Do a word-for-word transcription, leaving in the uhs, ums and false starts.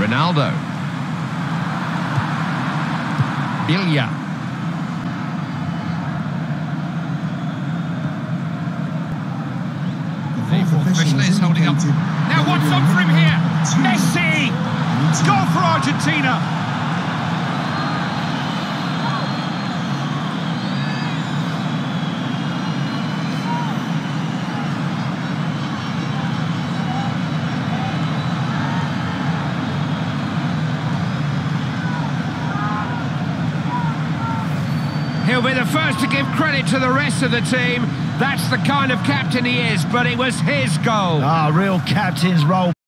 Ronaldo. Ilya. Fourth specialist holding up. Now what's on for him here? Messi! Goal for Argentina! He'll be the first to give credit to the rest of the team. That's the kind of captain he is, but it was his goal. Ah, real captain's role.